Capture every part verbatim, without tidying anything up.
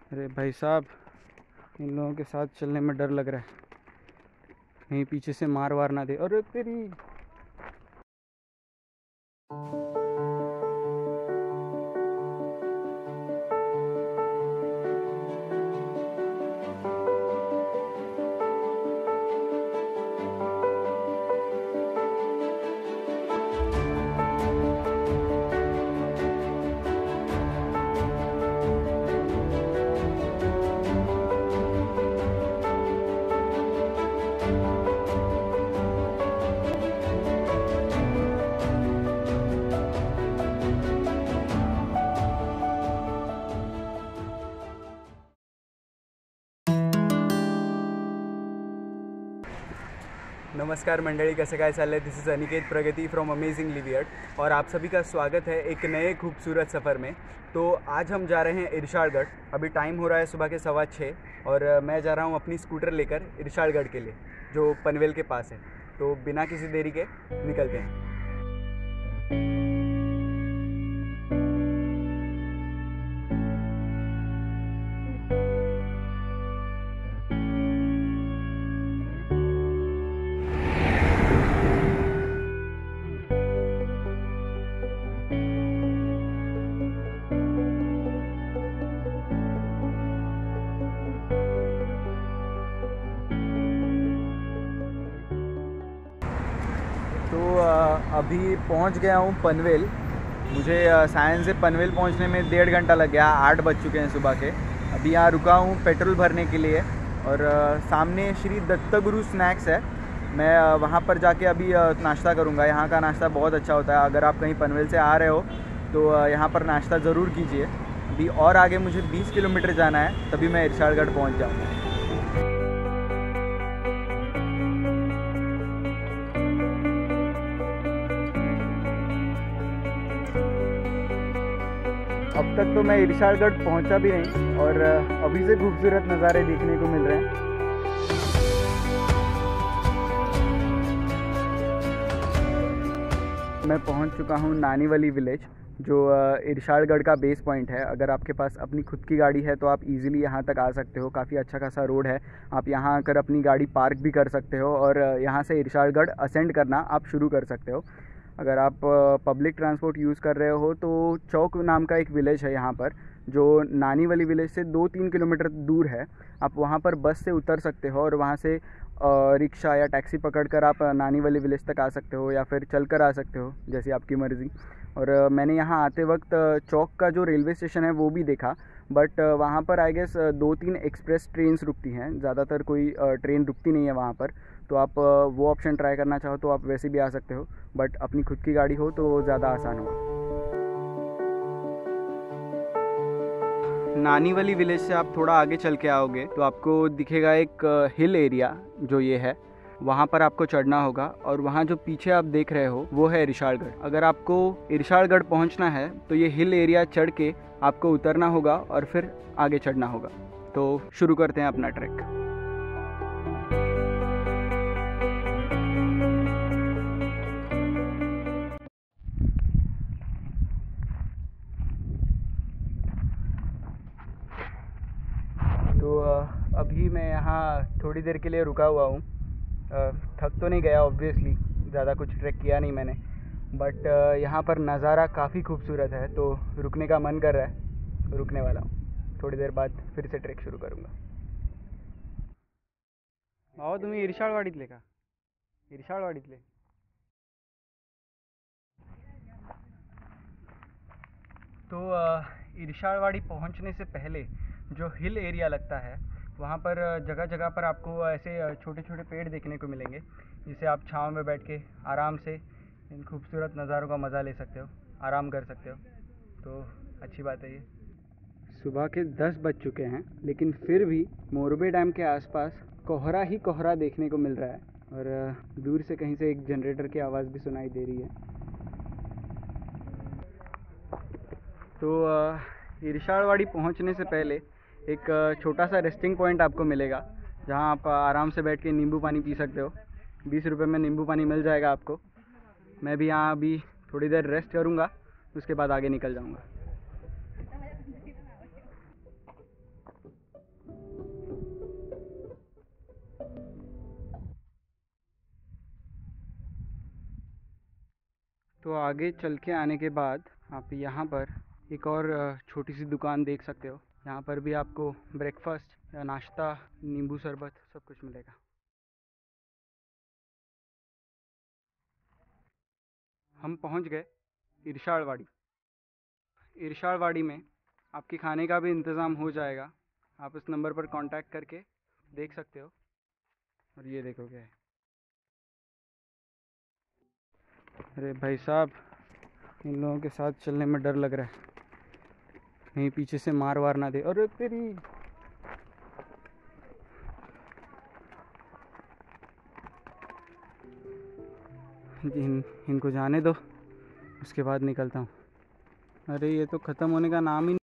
अरे भाई साहब, इन लोगों के साथ चलने में डर लग रहा है, कहीं पीछे से मार वार ना दे। अरे तेरी। नमस्कार मंडळी, कसे काय चाललंय? This is Aniket Pragati from amazingly weird और आप सभी का स्वागत है एक नए खूबसूरत सफ़र में। तो आज हम जा रहे हैं इरशालगढ़। अभी टाइम हो रहा है सुबह के सवा छः और मैं जा रहा हूँ अपनी स्कूटर लेकर इरशालगढ़ के लिए, जो पनवेल के पास है। तो बिना किसी देरी के निकलते हैं। तो अभी पहुंच गया हूं पनवेल। मुझे सायंस से पनवेल पहुंचने में डेढ़ घंटा लग गया। आठ बज चुके हैं सुबह के। अभी यहाँ रुका हूं पेट्रोल भरने के लिए और सामने श्री दत्तगुरु स्नैक्स है। मैं वहाँ पर जाके अभी नाश्ता करूँगा। यहाँ का नाश्ता बहुत अच्छा होता है। अगर आप कहीं पनवेल से आ रहे हो तो यहाँ पर नाश्ता ज़रूर कीजिए। अभी और आगे मुझे बीस किलोमीटर जाना है, तभी मैं इरशालगढ़ पहुँच जाऊँगा। अब तक तो मैं इरशालगढ़ पहुंचा भी नहीं और अभी से खूबसूरत नज़ारे देखने को मिल रहे हैं। मैं पहुंच चुका हूं नानीवली विलेज, जो इरशालगढ़ का बेस पॉइंट है। अगर आपके पास अपनी खुद की गाड़ी है तो आप इजीली यहां तक आ सकते हो। काफ़ी अच्छा खासा रोड है। आप यहां आकर अपनी गाड़ी पार्क भी कर सकते हो और यहां से इरशालगढ़ असेंड करना आप शुरू कर सकते हो। अगर आप पब्लिक ट्रांसपोर्ट यूज़ कर रहे हो तो चौक नाम का एक विलेज है यहाँ पर, जो नानीवली विलेज से दो तीन किलोमीटर दूर है। आप वहाँ पर बस से उतर सकते हो और वहाँ से रिक्शा या टैक्सी पकड़कर आप नानीवली विलेज तक आ सकते हो या फिर चल कर आ सकते हो, जैसी आपकी मर्ज़ी। और मैंने यहाँ आते वक्त चौक का जो रेलवे स्टेशन है वो भी देखा, बट वहाँ पर आई गेस दो तीन एक्सप्रेस ट्रेन्स रुकती हैं, ज़्यादातर कोई ट्रेन रुकती नहीं है वहाँ पर। तो आप वो ऑप्शन ट्राई करना चाहो तो आप वैसे भी आ सकते हो, बट अपनी खुद की गाड़ी हो तो ज़्यादा आसान होगा। नानीवली विलेज से आप थोड़ा आगे चल के आओगे तो आपको दिखेगा एक हिल एरिया, जो ये है वहाँ पर आपको चढ़ना होगा। और वहाँ जो पीछे आप देख रहे हो वो है इरशालगढ़। अगर आपको इरशालगढ़ पहुँचना है तो ये हिल एरिया चढ़ के आपको उतरना होगा और फिर आगे चढ़ना होगा। तो शुरू करते हैं अपना ट्रैक। तो अभी मैं यहाँ थोड़ी देर के लिए रुका हुआ हूँ। थक तो नहीं गया ऑब्वियसली, ज़्यादा कुछ ट्रैक किया नहीं मैंने, बट यहाँ पर नज़ारा काफ़ी खूबसूरत है तो रुकने का मन कर रहा है। रुकने वाला हूँ, थोड़ी देर बाद फिर से ट्रैक शुरू करूँगा। आओ तुम्ही इरशाळवाडीतले का? इरशाळवाडीतले तो इरशाळवाड़ी पहुँचने से पहले जो हिल एरिया लगता है वहाँ पर जगह जगह पर आपको ऐसे छोटे छोटे पेड़ देखने को मिलेंगे, जिसे आप छाँव में बैठ के आराम से इन खूबसूरत नज़ारों का मज़ा ले सकते हो, आराम कर सकते हो। तो अच्छी बात है ये। सुबह के दस बज चुके हैं, लेकिन फिर भी मोरबे डैम के आसपास कोहरा ही कोहरा देखने को मिल रहा है और दूर से कहीं से एक जनरेटर की आवाज़ भी सुनाई दे रही है। तो इरशाळवाड़ी पहुंचने से पहले एक छोटा सा रेस्टिंग पॉइंट आपको मिलेगा, जहां आप आराम से बैठ के नींबू पानी पी सकते हो। बीस रुपये में नींबू पानी मिल जाएगा आपको। मैं भी यहाँ अभी थोड़ी देर रेस्ट करूँगा, उसके बाद आगे निकल जाऊँगा। तो आगे चल के आने के बाद आप यहाँ पर एक और छोटी सी दुकान देख सकते हो। यहाँ पर भी आपको ब्रेकफास्ट या नाश्ता, नींबू शरबत सब कुछ मिलेगा। हम पहुँच गए इरशालवाड़ी। इरशालवाड़ी में आपके खाने का भी इंतज़ाम हो जाएगा। आप इस नंबर पर कांटेक्ट करके देख सकते हो। और ये देखो क्या है। अरे भाई साहब, इन लोगों के साथ चलने में डर लग रहा है, कहीं पीछे से मार वार ना दे। अरे तेरी, इन इनको जाने दो, उसके बाद निकलता हूँ। अरे ये तो ख़त्म होने का नाम ही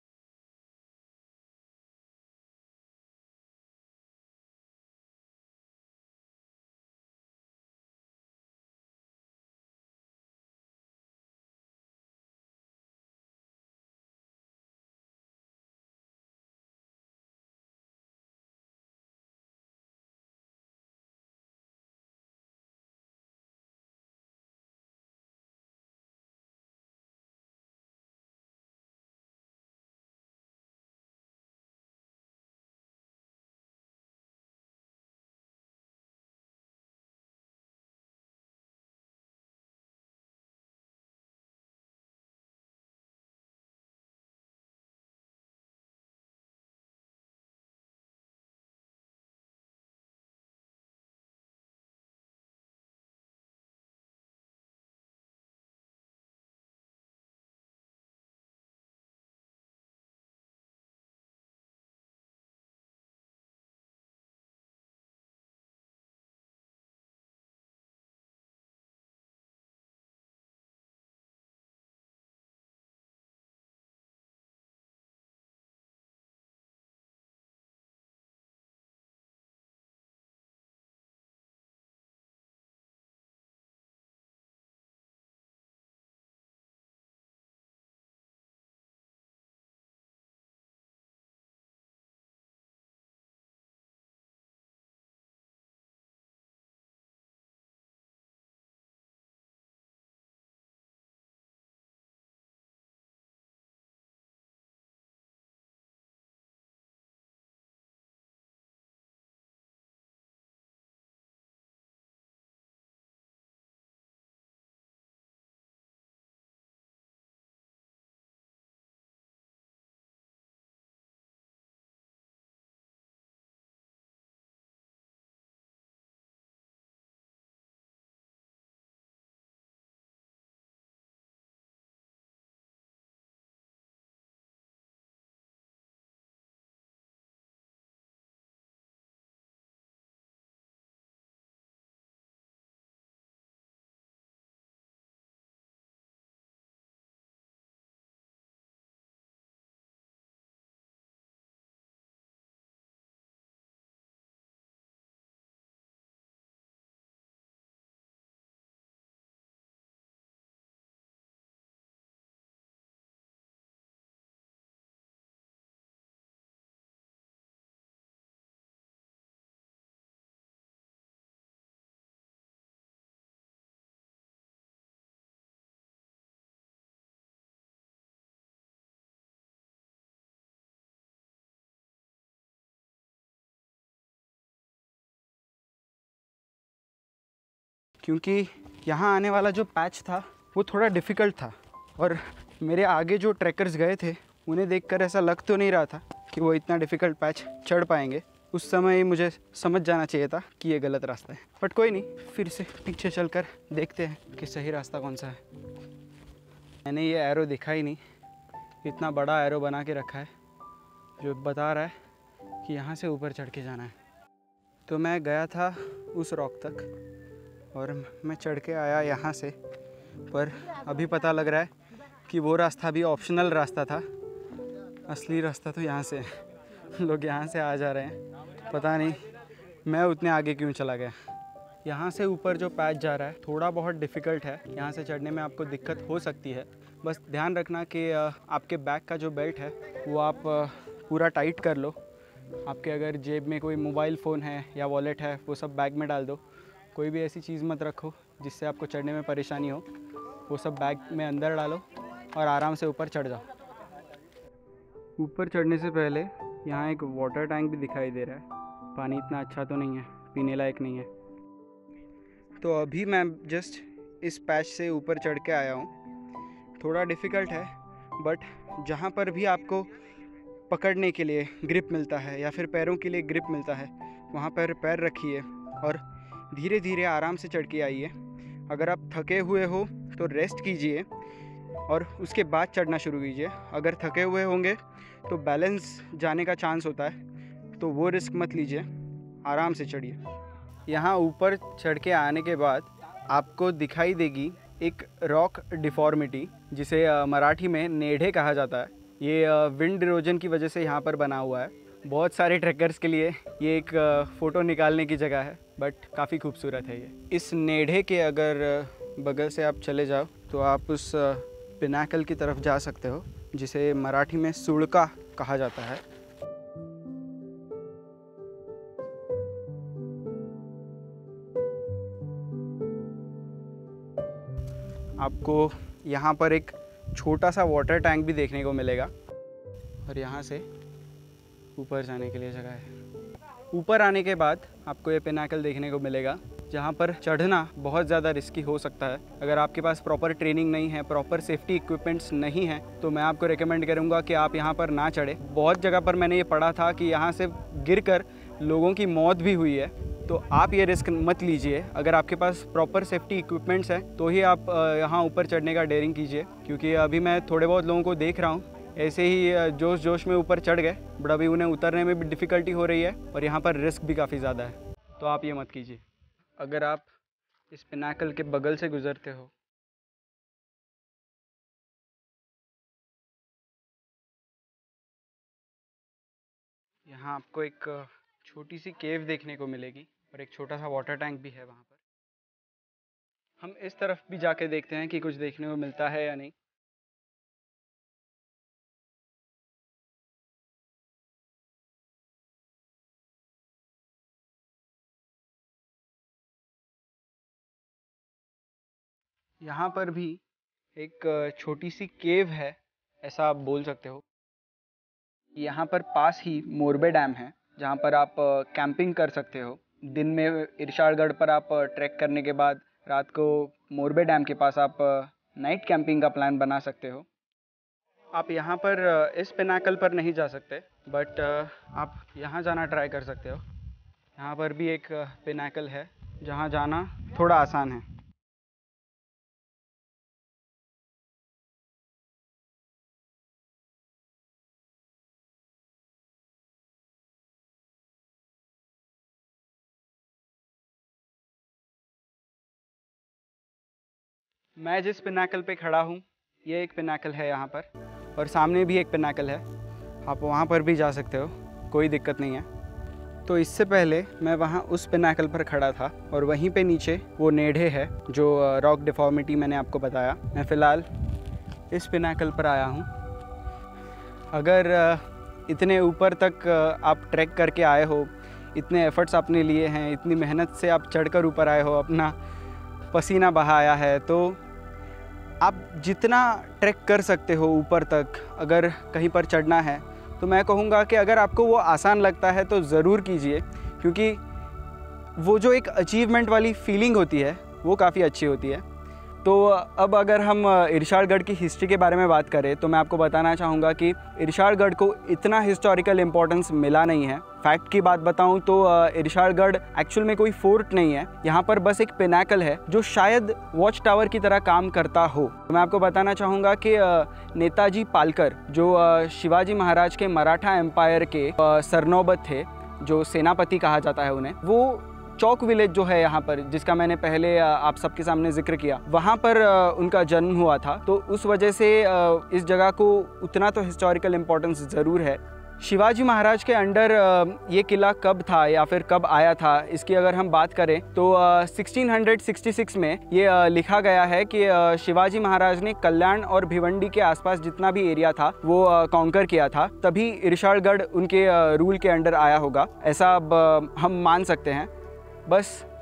क्योंकि यहाँ आने वाला जो पैच था वो थोड़ा डिफ़िकल्ट था। और मेरे आगे जो ट्रैकर्स गए थे उन्हें देखकर ऐसा लग तो नहीं रहा था कि वो इतना डिफ़िकल्ट पैच चढ़ पाएंगे। उस समय ही मुझे समझ जाना चाहिए था कि ये गलत रास्ता है। बट कोई नहीं, फिर से पीछे चलकर देखते हैं कि सही रास्ता कौन सा है। मैंने ये एरो देखा ही नहीं, इतना बड़ा एरो बना के रखा है जो बता रहा है कि यहाँ से ऊपर चढ़ के जाना है। तो मैं गया था उस रॉक तक और मैं चढ़ के आया यहाँ से, पर अभी पता लग रहा है कि वो रास्ता भी ऑप्शनल रास्ता था, असली रास्ता तो यहाँ से है। लोग यहाँ से आ जा रहे हैं, पता नहीं मैं उतने आगे क्यों चला गया। यहाँ से ऊपर जो पैच जा रहा है थोड़ा बहुत डिफ़िकल्ट है, यहाँ से चढ़ने में आपको दिक्कत हो सकती है। बस ध्यान रखना कि आपके बैग का जो बेल्ट है वो आप पूरा टाइट कर लो। आपके अगर जेब में कोई मोबाइल फ़ोन है या वॉलेट है वो सब बैग में डाल दो। कोई भी ऐसी चीज़ मत रखो जिससे आपको चढ़ने में परेशानी हो। वो सब बैग में अंदर डालो और आराम से ऊपर चढ़ जाओ। ऊपर चढ़ने से पहले यहाँ एक वाटर टैंक भी दिखाई दे रहा है। पानी इतना अच्छा तो नहीं है, पीने लायक नहीं है। तो अभी मैं जस्ट इस पैच से ऊपर चढ़ के आया हूँ। थोड़ा डिफ़िकल्ट है, बट जहाँ पर भी आपको पकड़ने के लिए ग्रिप मिलता है या फिर पैरों के लिए ग्रिप मिलता है, वहाँ पर पैर रखिए और धीरे धीरे आराम से चढ़ के आइए। अगर आप थके हुए हो तो रेस्ट कीजिए और उसके बाद चढ़ना शुरू कीजिए। अगर थके हुए होंगे तो बैलेंस जाने का चांस होता है, तो वो रिस्क मत लीजिए, आराम से चढ़िए। यहाँ ऊपर चढ़ के आने के बाद आपको दिखाई देगी एक रॉक डिफॉर्मिटी, जिसे मराठी में नेढ़े कहा जाता है। ये विंड इरोजन की वजह से यहाँ पर बना हुआ है। बहुत सारे ट्रैकर्स के लिए ये एक फ़ोटो निकालने की जगह है, बट काफ़ी खूबसूरत है ये। इस नेढ़े के अगर बगल से आप चले जाओ तो आप उस पिनाकल की तरफ जा सकते हो, जिसे मराठी में सुड़का कहा जाता है। आपको यहाँ पर एक छोटा सा वाटर टैंक भी देखने को मिलेगा और यहाँ से ऊपर जाने के लिए जगह है। ऊपर आने के बाद आपको ये पिनाकल देखने को मिलेगा, जहाँ पर चढ़ना बहुत ज़्यादा रिस्की हो सकता है। अगर आपके पास प्रॉपर ट्रेनिंग नहीं है, प्रॉपर सेफ्टी इक्विपमेंट्स नहीं है, तो मैं आपको रेकमेंड करूँगा कि आप यहाँ पर ना चढ़े। बहुत जगह पर मैंने ये पढ़ा था कि यहाँ से गिरकर लोगों की मौत भी हुई है, तो आप ये रिस्क मत लीजिए। अगर आपके पास प्रॉपर सेफ्टी इक्विपमेंट्स हैं तो ही आप यहाँ ऊपर चढ़ने का डेयरिंग कीजिए, क्योंकि अभी मैं थोड़े बहुत लोगों को देख रहा हूँ ऐसे ही जोश जोश में ऊपर चढ़ गए, बट अभी उन्हें उतरने में भी डिफ़िकल्टी हो रही है और यहाँ पर रिस्क भी काफ़ी ज़्यादा है, तो आप ये मत कीजिए। अगर आप इस पिनाकल के बगल से गुज़रते हो यहाँ आपको एक छोटी सी केव देखने को मिलेगी और एक छोटा सा वाटर टैंक भी है वहाँ पर। हम इस तरफ भी जाके देखते हैं कि कुछ देखने को मिलता है या नहीं। यहाँ पर भी एक छोटी सी केव है, ऐसा आप बोल सकते हो। यहाँ पर पास ही मोरबे डैम है, जहाँ पर आप कैंपिंग कर सकते हो। दिन में इरशालगढ़ पर आप ट्रैक करने के बाद रात को मोरबे डैम के पास आप नाइट कैंपिंग का प्लान बना सकते हो। आप यहाँ पर इस पिनाकल पर नहीं जा सकते, बट आप यहाँ जाना ट्राई कर सकते हो। यहाँ पर भी एक पिनाकल है जहाँ जाना थोड़ा आसान है। मैं जिस पिनाकल पे खड़ा हूँ ये एक पिनाकल है यहाँ पर, और सामने भी एक पिनाकल है, आप वहाँ पर भी जा सकते हो, कोई दिक्कत नहीं है। तो इससे पहले मैं वहाँ उस पिनाकल पर खड़ा था और वहीं पे नीचे वो नेढ़े है जो रॉक डिफॉर्मिटी मैंने आपको बताया। मैं फ़िलहाल इस पिनाकल पर आया हूँ। अगर इतने ऊपर तक आप ट्रैक करके आए हो, इतने एफ़र्ट्स आपने लिए हैं, इतनी मेहनत से आप चढ़कर ऊपर आए हो, अपना पसीना बहाया है, तो आप जितना ट्रैक कर सकते हो ऊपर तक, अगर कहीं पर चढ़ना है तो मैं कहूँगा कि अगर आपको वो आसान लगता है तो ज़रूर कीजिए, क्योंकि वो जो एक अचीवमेंट वाली फीलिंग होती है वो काफ़ी अच्छी होती है। तो अब अगर हम इरशालगढ़ की हिस्ट्री के बारे में बात करें तो मैं आपको बताना चाहूँगा कि इरशालगढ़ को इतना हिस्टोरिकल इम्पोर्टेंस मिला नहीं है। फैक्ट की बात बताऊँ तो इरशालगढ़ एक्चुअल में कोई फोर्ट नहीं है, यहाँ पर बस एक पिनाकल है जो शायद वॉच टावर की तरह काम करता हो। तो मैं आपको बताना चाहूँगा कि नेताजी पालकर जो शिवाजी महाराज के मराठा एम्पायर के सरनौबत थे, जो सेनापति कहा जाता है उन्हें, वो चौक विलेज जो है यहाँ पर, जिसका मैंने पहले आप सबके सामने जिक्र किया, वहाँ पर उनका जन्म हुआ था। तो उस वजह से इस जगह को उतना तो हिस्टोरिकल इम्पोर्टेंस ज़रूर है। शिवाजी महाराज के अंडर ये किला कब था या फिर कब आया था, इसकी अगर हम बात करें तो सोलह सौ छियासठ में ये लिखा गया है कि शिवाजी महाराज ने कल्याण और भिवंडी के आसपास जितना भी एरिया था वो कॉन्कर किया था, तभी इरशालगढ़ उनके रूल के अंडर आया होगा, ऐसा अब हम मान सकते हैं। बस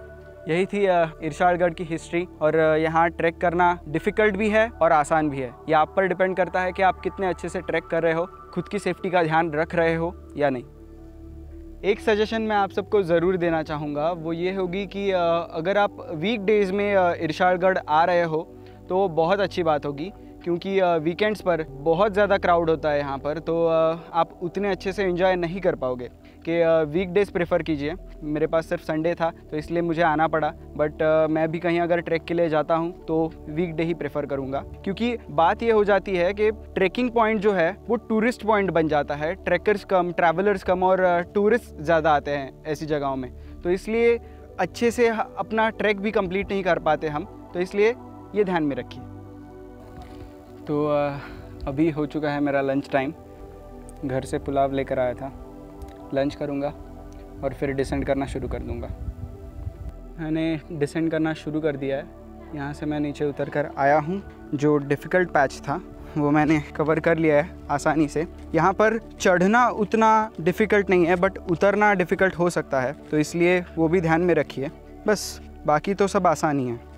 यही थी इरशालगढ़ की हिस्ट्री। और यहाँ ट्रैक करना डिफ़िकल्ट भी है और आसान भी है। ये आप पर डिपेंड करता है कि आप कितने अच्छे से ट्रैक कर रहे हो, खुद की सेफ्टी का ध्यान रख रहे हो या नहीं। एक सजेशन मैं आप सबको ज़रूर देना चाहूँगा, वो ये होगी कि अगर आप वीक डेज़ में इरशालगढ़ आ रहे हो तो बहुत अच्छी बात होगी, क्योंकि वीकेंड्स पर बहुत ज़्यादा क्राउड होता है यहाँ पर, तो आप उतने अच्छे से एंजॉय नहीं कर पाओगे। कि वीक डेज़ प्रेफर कीजिए। मेरे पास सिर्फ संडे था तो इसलिए मुझे आना पड़ा, बट मैं भी कहीं अगर ट्रैक के लिए जाता हूँ तो वीक डे ही प्रेफर करूँगा। क्योंकि बात ये हो जाती है कि ट्रैकिंग पॉइंट जो है वो टूरिस्ट पॉइंट बन जाता है। ट्रैकर्स कम, ट्रैवलर्स कम और टूरिस्ट ज़्यादा आते हैं ऐसी जगहों में, तो इसलिए अच्छे से अपना ट्रैक भी कंप्लीट नहीं कर पाते हम, तो इसलिए ये ध्यान में रखिए। तो अभी हो चुका है मेरा लंच टाइम। घर से पुलाव लेकर आया था, लंच करूँगा और फिर डिसेंड करना शुरू कर दूँगा। मैंने डिसेंड करना शुरू कर दिया है। यहाँ से मैं नीचे उतर कर आया हूँ। जो डिफ़िकल्ट पैच था वो मैंने कवर कर लिया है आसानी से। यहाँ पर चढ़ना उतना डिफ़िकल्ट नहीं है, बट उतरना डिफ़िकल्ट हो सकता है, तो इसलिए वो भी ध्यान में रखिए। बस बाकी तो सब आसानी है।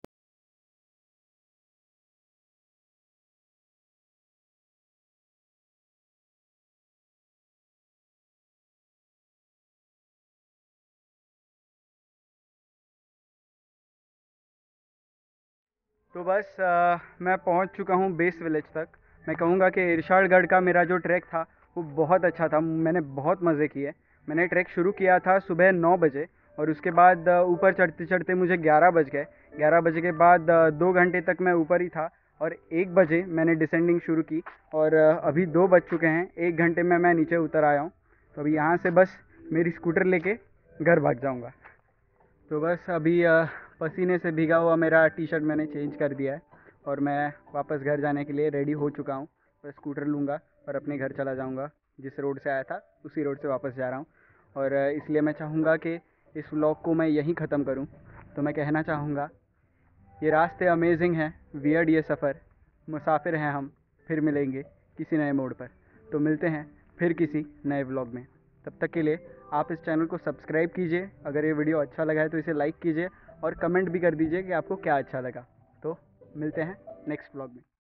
तो बस आ, मैं पहुंच चुका हूं बेस विलेज तक। मैं कहूंगा कि इरशालगढ़ का मेरा जो ट्रैक था वो बहुत अच्छा था। मैंने बहुत मज़े किए। मैंने ट्रैक शुरू किया था सुबह नौ बजे और उसके बाद ऊपर चढ़ते चढ़ते मुझे ग्यारह बज गए। ग्यारह बजे के बाद दो घंटे तक मैं ऊपर ही था और एक बजे मैंने डिसेंडिंग शुरू की और अभी दो बज चुके हैं। एक घंटे में मैं नीचे उतर आया हूँ। तो अभी यहाँ से बस मेरी स्कूटर लेके घर भाग जाऊँगा। तो बस अभी पसीने से भीगा हुआ मेरा टी शर्ट मैंने चेंज कर दिया है और मैं वापस घर जाने के लिए रेडी हो चुका हूँ। बस स्कूटर लूँगा और अपने घर चला जाऊँगा। जिस रोड से आया था उसी रोड से वापस जा रहा हूँ और इसलिए मैं चाहूँगा कि इस व्लॉग को मैं यहीं ख़त्म करूँ। तो मैं कहना चाहूँगा, ये रास्ते अमेजिंग हैं, वियर्ड ये सफ़र, मुसाफिर हैं हम, फिर मिलेंगे किसी नए मोड़ पर। तो मिलते हैं फिर किसी नए व्लॉग में। तब तक के लिए आप इस चैनल को सब्सक्राइब कीजिए। अगर ये वीडियो अच्छा लगा है तो इसे लाइक कीजिए और कमेंट भी कर दीजिए कि आपको क्या अच्छा लगा। तो मिलते हैं नेक्स्ट व्लॉग में।